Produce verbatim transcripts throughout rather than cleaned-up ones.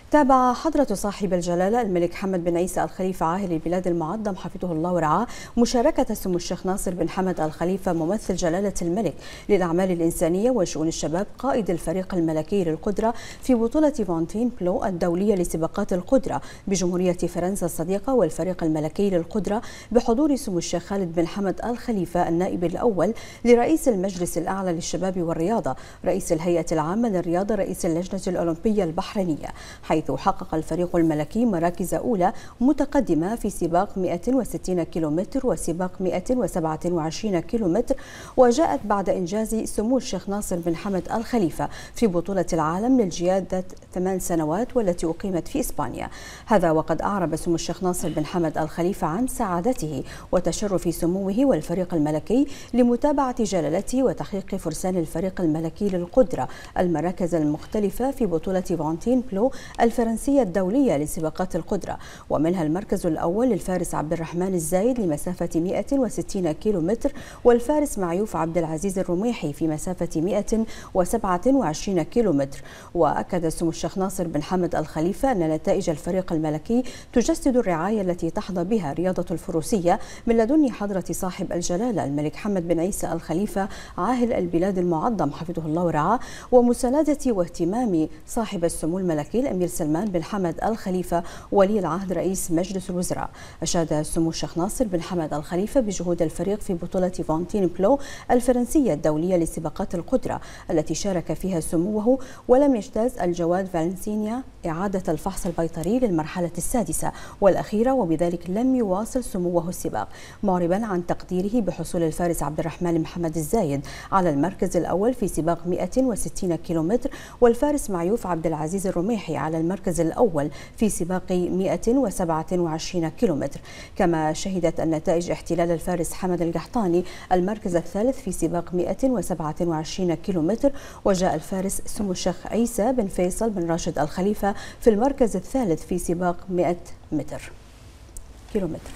تابع حضرة صاحب الجلالة الملك حمد بن عيسى الخليفة عاهل البلاد المعظم حفظه الله ورعاه مشاركة سمو الشيخ ناصر بن حمد الخليفة ممثل جلالة الملك للأعمال الإنسانية وشؤون الشباب قائد الفريق الملكي للقدرة في بطولة فونتينبلو الدولية لسباقات القدرة بجمهورية فرنسا الصديقة والفريق الملكي للقدرة بحضور سمو الشيخ خالد بن حمد الخليفة النائب الأول لرئيس المجلس الأعلى للشباب والرياضة رئيس الهيئة العامة للرياضة رئيس اللجنة الأولمبية البحرينية، حيث حقق الفريق الملكي مراكز أولى متقدمة في سباق مئة وستين كيلومتر وسباق مئة وسبعة وعشرين كيلومتر، وجاءت بعد إنجاز سمو الشيخ ناصر بن حمد الخليفة في بطولة العالم للجيادة ثمان سنوات والتي أقيمت في إسبانيا. هذا وقد أعرب سمو الشيخ ناصر بن حمد الخليفة عن سعادته وتشرف سموه والفريق الملكي لمتابعة جلالته وتحقيق فرسان الفريق الملكي للقدرة المراكز المختلفة في بطولة فونتينبلو الفرنسية الدولية لسباقات القدرة، ومنها المركز الأول للفارس عبد الرحمن الزايد لمسافة مئة وستين كيلومتر والفارس معيوف عبد العزيز الرميحي في مسافة مئة وسبعة وعشرين كيلومتر. وأكد سمو الشيخ ناصر بن حمد الخليفة أن نتائج الفريق الملكي تجسد الرعاية التي تحظى بها رياضة الفروسية من لدن حضرة صاحب الجلالة الملك حمد بن عيسى الخليفة عاهل البلاد المعظم حفظه الله ورعاه، ومساندة واهتمام صاحب السمو الملكي الأمير سلمان بن حمد الخليفة ولي العهد رئيس مجلس الوزراء. أشاد سمو الشيخ ناصر بن حمد الخليفة بجهود الفريق في بطولة فونتينبلو الفرنسية الدولية لسباقات القدرة التي شارك فيها سموه، ولم يجتاز الجواد فالنسينيا إعادة الفحص البيطري للمرحلة السادسة والأخيرة، وبذلك لم يواصل سموه السباق، معربا عن تقديره بحصول الفارس عبد الرحمن محمد الزايد على المركز الأول في سباق مئة وستين كيلومتر والفارس معيوف عبد العزيز الرميحي على المركز الأول في سباق مئة وسبعة وعشرين كيلومتر. كما شهدت النتائج احتلال الفارس حمد القحطاني المركز الثالث في سباق مئة وسبعة وعشرين كيلومتر، وجاء الفارس سمو الشيخ عيسى بن فيصل بن راشد الخليفة في المركز الثالث في سباق مئة متر كيلومتر.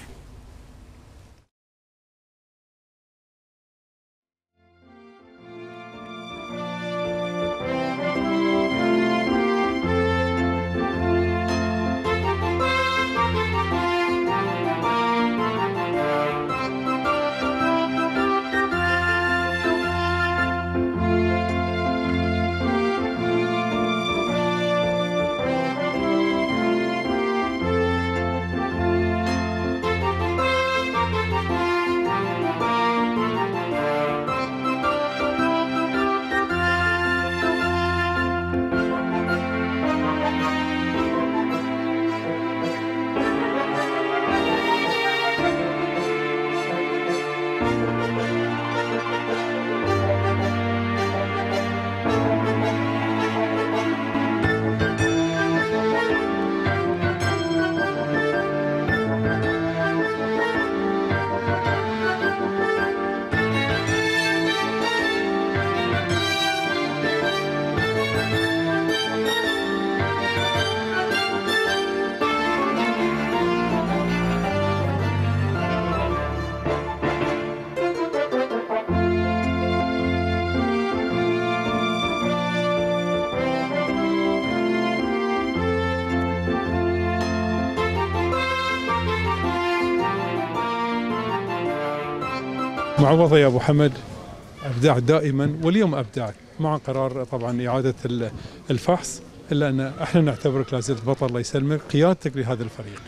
معوضة يا أبو حمد، أبدع دائما واليوم أبدعت مع قرار طبعا إعادة الفحص، إلا أن احنا نعتبرك لازلت بطل الله يسلمك، قيادتك لهذا الفريق.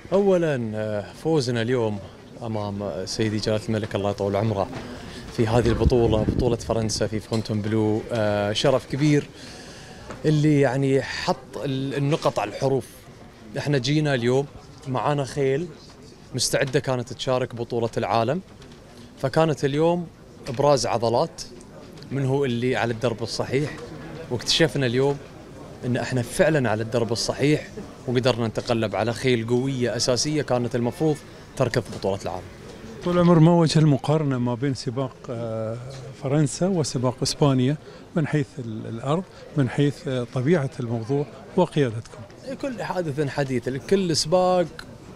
أولا فوزنا اليوم أمام سيدي جلالة الملك الله يطول عمره في هذه البطولة، بطولة فرنسا في فونتينبلو، شرف كبير اللي يعني حط النقط على الحروف. احنا جينا اليوم معانا خيل مستعدة كانت تشارك بطولة العالم، فكانت اليوم ابراز عضلات من هو اللي على الدرب الصحيح، واكتشفنا اليوم ان احنا فعلا على الدرب الصحيح وقدرنا نتغلب على خيل قويه اساسيه كانت المفروض تركض بطوله العالم. طول العمر ما وجه المقارنه ما بين سباق فرنسا وسباق اسبانيا من حيث الارض، من حيث طبيعه الموضوع وقيادتكم؟ كل حادث حديث، كل سباق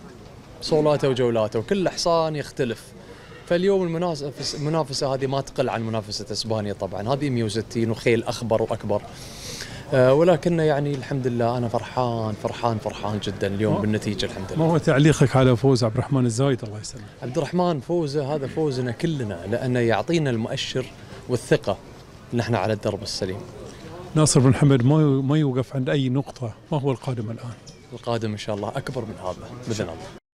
صولاته وجولاته وكل حصان يختلف. فاليوم المنافسه المنافسه هذه ما تقل عن منافسه اسبانيا، طبعا هذه مية وستين وخيل اخبر واكبر. ولكن يعني الحمد لله أنا فرحان فرحان فرحان جدا اليوم بالنتيجة الحمد لله. ما هو تعليقك على فوز عبد الرحمن الزايد الله يسلمك؟ عبد الرحمن فوزه هذا فوزنا كلنا، لأنه يعطينا المؤشر والثقة ان احنا على الدرب السليم. ناصر بن حمد ما ما يوقف عند اي نقطة، ما هو القادم الآن؟ القادم ان شاء الله اكبر من هذا باذن الله.